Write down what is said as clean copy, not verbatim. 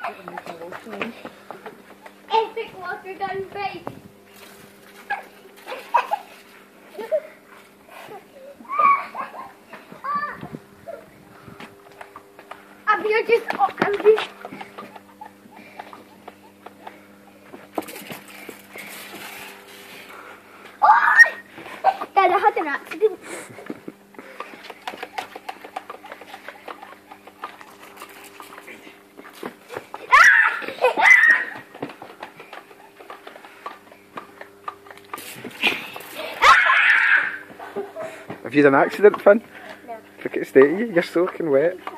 Epic water gun face. You're just. Oh, I'm just. Oh! Dad, I had an accident. Have you had an accident, Finn? No. Look at the state of you, you're soaking wet.